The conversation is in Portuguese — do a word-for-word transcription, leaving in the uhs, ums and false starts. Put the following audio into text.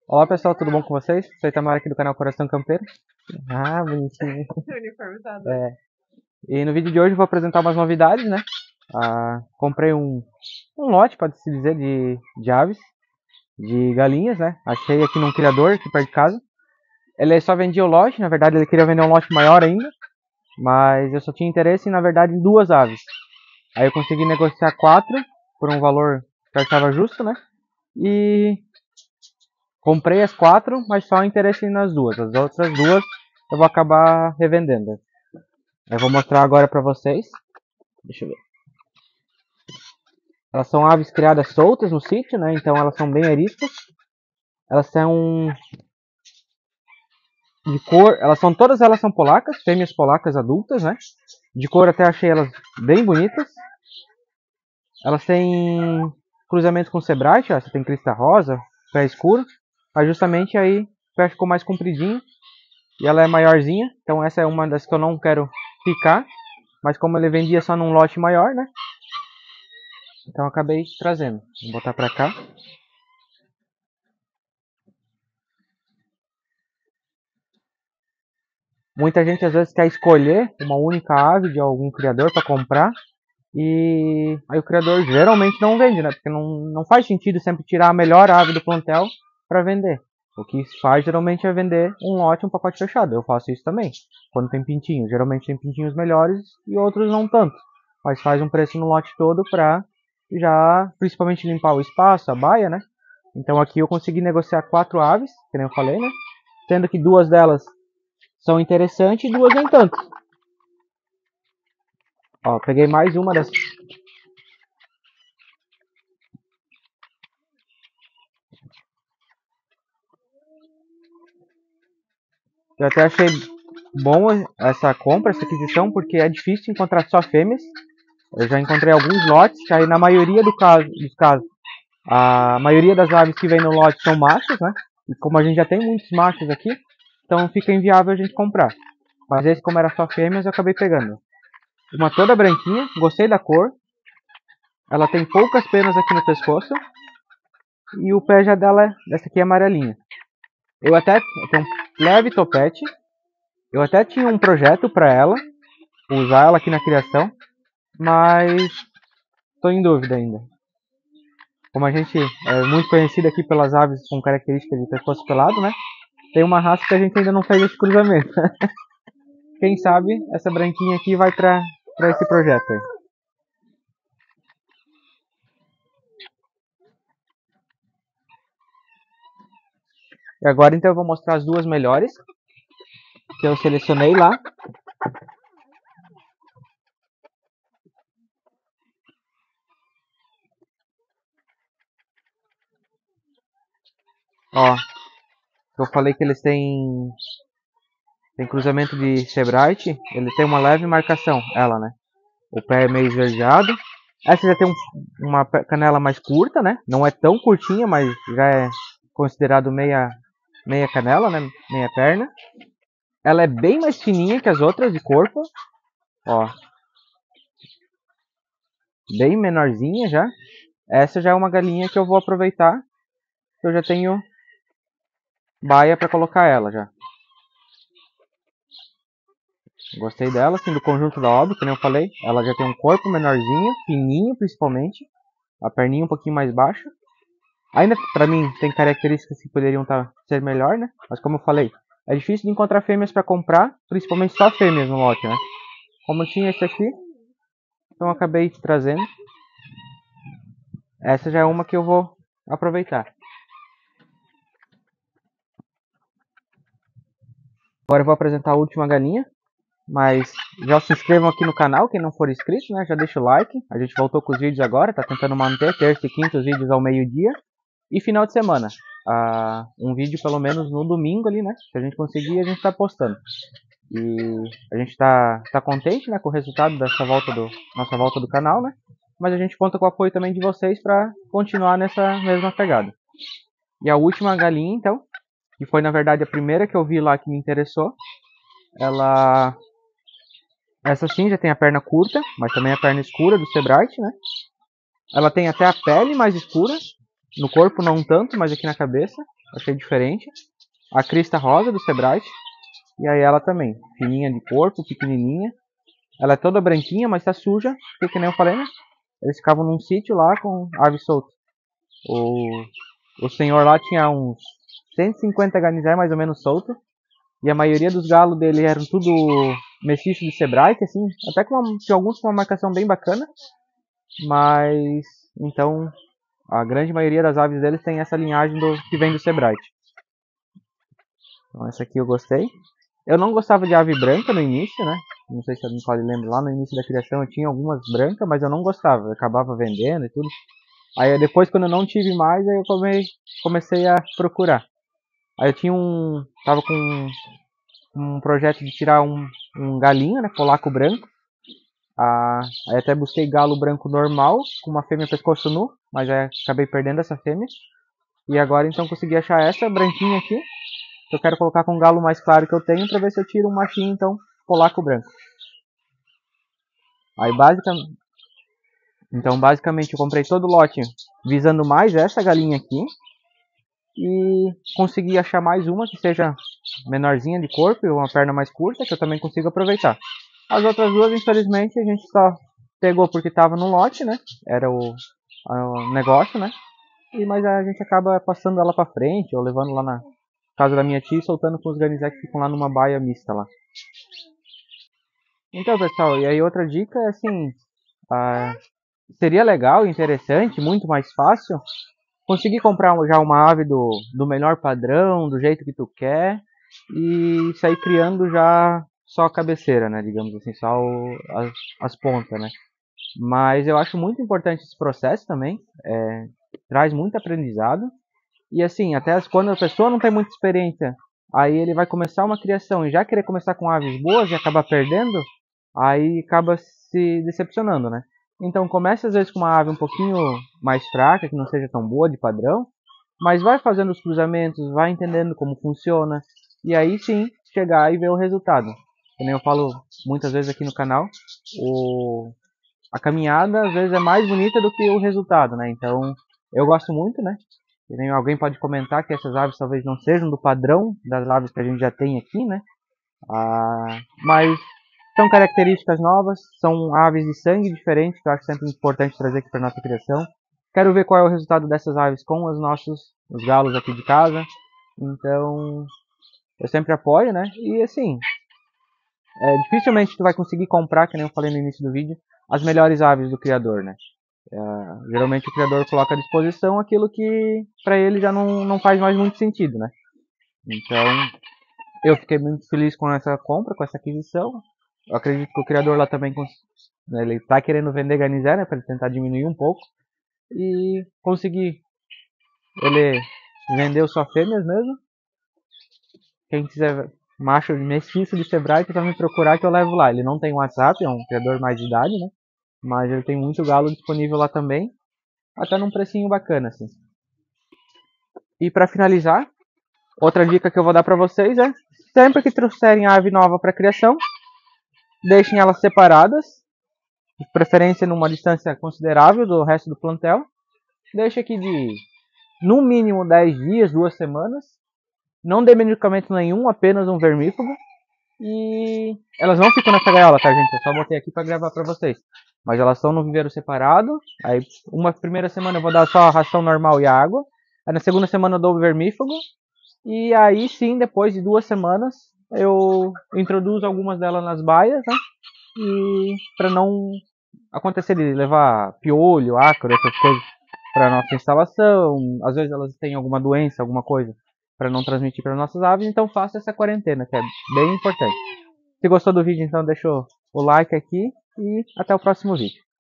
Olá pessoal, tudo bom com vocês? Sou Itamar aqui do canal Coração Campeiro. Ah, bonitinho. Uniformizado. É, e no vídeo de hoje eu vou apresentar umas novidades, né? Ah, comprei um, um lote, pode-se dizer, de, de aves, de galinhas, né? Achei aqui num criador, aqui perto de casa. Ele só vendia o lote, na verdade ele queria vender um lote maior ainda, mas eu só tinha interesse, na verdade, em duas aves. Aí eu consegui negociar quatro, por um valor que eu achava justo, né? E comprei as quatro, mas só interesse nas duas. As outras duas eu vou acabar revendendo. Eu vou mostrar agora pra vocês. Deixa eu ver. Elas são aves criadas soltas no sítio, né? Então elas são bem ariscas. Elas são de cor, elas são todas elas são polacas, fêmeas polacas adultas, né? De cor até achei elas bem bonitas. Elas têm cruzamento com sebrite, ó, você tem crista rosa, pé escuro, mas justamente aí o pé ficou mais compridinho e ela é maiorzinha, então essa é uma das que eu não quero ficar, mas como ele vendia só num lote maior, né? Então eu acabei trazendo. Vou botar pra cá. Muita gente às vezes quer escolher uma única ave de algum criador para comprar e aí o criador geralmente não vende, né? Porque não, não faz sentido sempre tirar a melhor ave do plantel para vender. O que se faz geralmente é vender um lote, um pacote fechado. Eu faço isso também. Quando tem pintinho, geralmente tem pintinhos melhores e outros não tanto. Mas faz um preço no lote todo para já principalmente limpar o espaço, a baia, né? Então aqui eu consegui negociar quatro aves, que nem eu falei, né? Sendo que duas delas são interessantes e duas nem tanto. Ó, peguei mais uma das. Eu até achei bom essa compra, essa aquisição, porque é difícil encontrar só fêmeas. Eu já encontrei alguns lotes, que aí na maioria do caso, dos casos, a maioria das aves que vem no lote são machos, né? E como a gente já tem muitos machos aqui, então fica inviável a gente comprar. Mas esse, como era só fêmeas, eu acabei pegando. Uma toda branquinha, gostei da cor. Ela tem poucas penas aqui no pescoço. E o pé já dela, dessa aqui é amarelinha. Eu até eu tenho um leve topete. Eu até tinha um projeto para ela, usar ela aqui na criação, mas estou em dúvida ainda. Como a gente é muito conhecido aqui pelas aves com características de pescoço pelado, né? Tem uma raça que a gente ainda não fez esse cruzamento. Quem sabe essa branquinha aqui vai para para esse projeto aí. E agora então eu vou mostrar as duas melhores que eu selecionei lá. Ó, eu falei que eles têm tem cruzamento de sebrite, ele tem uma leve marcação, ela, né? O pé é meio esverdeado. Essa já tem um, uma canela mais curta, né? Não é tão curtinha, mas já é considerado meia, meia canela, né? Meia perna. Ela é bem mais fininha que as outras de corpo. Ó. Bem menorzinha já. Essa já é uma galinha que eu vou aproveitar. Eu já tenho baia para colocar ela já. Gostei dela, assim, do conjunto da obra, que nem eu falei. Ela já tem um corpo menorzinho, fininho principalmente. A perninha um pouquinho mais baixa. Ainda, pra mim, tem características que poderiam tá, ser melhor, né? Mas como eu falei, é difícil de encontrar fêmeas para comprar, principalmente só fêmeas no lote, né? Como tinha esse aqui, então eu acabei trazendo. Essa já é uma que eu vou aproveitar. Agora eu vou apresentar a última galinha. Mas já se inscrevam aqui no canal, quem não for inscrito, né? Já deixa o like. A gente voltou com os vídeos agora, tá tentando manter terça e quinta os vídeos ao meio-dia. E final de semana, uh, um vídeo pelo menos no domingo ali, né? Se a gente conseguir, a gente tá postando. E a gente tá, tá contente, né, com o resultado dessa volta do, nossa volta do canal, né? Mas a gente conta com o apoio também de vocês para continuar nessa mesma pegada. E a última galinha, então, que foi na verdade a primeira que eu vi lá que me interessou, ela... Essa sim já tem a perna curta, mas também a perna escura do sebrite, né? Ela tem até a pele mais escura, no corpo não tanto, mas aqui na cabeça. achei diferente. A crista rosa do Sebright. E aí ela também, fininha de corpo, pequenininha. Ela é toda branquinha, mas tá suja, porque que nem eu falei, né? Eles ficavam num sítio lá com ave solta. O, o senhor lá tinha uns cento e cinquenta garnizé mais ou menos solto. E a maioria dos galos dele eram tudo mestiço de Sebright, assim. Até com uma, tinha alguns com uma marcação bem bacana. Mas, então, a grande maioria das aves deles tem essa linhagem do, que vem do Sebright. Então essa aqui eu gostei. Eu não gostava de ave branca no início, né? Não sei se alguém pode lembrar, lá no início da criação eu tinha algumas brancas, mas eu não gostava. Eu acabava vendendo e tudo. Aí depois, quando eu não tive mais, aí eu come, comecei a procurar. Aí eu tinha um... Tava com um, um projeto de tirar um, um galinho, né? Polaco branco. Ah, aí até busquei galo branco normal, com uma fêmea pescoço nu. Mas aí acabei perdendo essa fêmea. E agora então consegui achar essa branquinha aqui. Eu quero colocar com o galo mais claro que eu tenho, pra ver se eu tiro um machinho, então, polaco branco. Aí basicamente, então basicamente eu comprei todo o lote visando mais essa galinha aqui. E consegui achar mais uma que seja menorzinha de corpo e uma perna mais curta, que eu também consigo aproveitar. As outras duas, infelizmente, a gente só pegou porque estava no lote, né? Era o, o negócio, né? E, mas a gente acaba passando ela pra frente, ou levando lá na casa da minha tia e soltando com os garnizé que ficam lá numa baia mista lá. Então, pessoal, e aí outra dica é assim, ah, seria legal, interessante, muito mais fácil conseguir comprar já uma ave do, do melhor padrão, do jeito que tu quer, e sair criando já só a cabeceira, né, digamos assim, só o, as, as pontas, né. Mas eu acho muito importante esse processo também, é, traz muito aprendizado, e assim, até quando a pessoa não tem muita experiência, aí ele vai começar uma criação e já querer começar com aves boas e acabar perdendo, aí acaba se decepcionando, né. Então comece às vezes com uma ave um pouquinho mais fraca, que não seja tão boa de padrão, mas vai fazendo os cruzamentos, vai entendendo como funciona, e aí sim chegar e ver o resultado. Como eu falo muitas vezes aqui no canal, o... a caminhada às vezes é mais bonita do que o resultado, né? Então eu gosto muito, né? E nem alguém pode comentar que essas aves talvez não sejam do padrão das aves que a gente já tem aqui, né? Ah, mas são características novas, são aves de sangue diferentes, que eu acho sempre importante trazer aqui para nossa criação. Quero ver qual é o resultado dessas aves com os nossos os galos aqui de casa. Então, eu sempre apoio, né? E assim, é, dificilmente tu vai conseguir comprar, que nem eu falei no início do vídeo, as melhores aves do criador, né? É, geralmente o criador coloca à disposição aquilo que para ele já não, não faz mais muito sentido, né? Então, eu fiquei muito feliz com essa compra, com essa aquisição. Eu acredito que o criador lá também, né, ele tá querendo vender garnizé, né, para ele tentar diminuir um pouco e conseguir. Ele vendeu só fêmeas mesmo. Quem quiser macho mestiço de Sebright é só me procurar que eu levo lá. Ele não tem WhatsApp, é um criador mais de idade, né? Mas ele tem muito galo disponível lá também, até num precinho bacana, assim. E para finalizar, outra dica que eu vou dar para vocês é, sempre que trouxerem ave nova para criação, deixem elas separadas, de preferência numa distância considerável do resto do plantel. Deixa aqui de, no mínimo, dez dias, duas semanas. Não dê medicamento nenhum, apenas um vermífugo. E elas não ficam nessa gaiola, tá, gente? Eu só botei aqui para gravar para vocês. Mas elas estão no viveiro separado. Aí, uma primeira semana eu vou dar só a ração normal e a água. Aí, na segunda semana eu dou o vermífugo. E aí, sim, depois de duas semanas, eu introduzo algumas delas nas baias, né? E para não acontecer de levar piolho, ácaro, essas coisas para nossa instalação. Às vezes elas têm alguma doença, alguma coisa, para não transmitir para nossas aves. Então faça essa quarentena, que é bem importante. Se gostou do vídeo, então deixa o like aqui e até o próximo vídeo.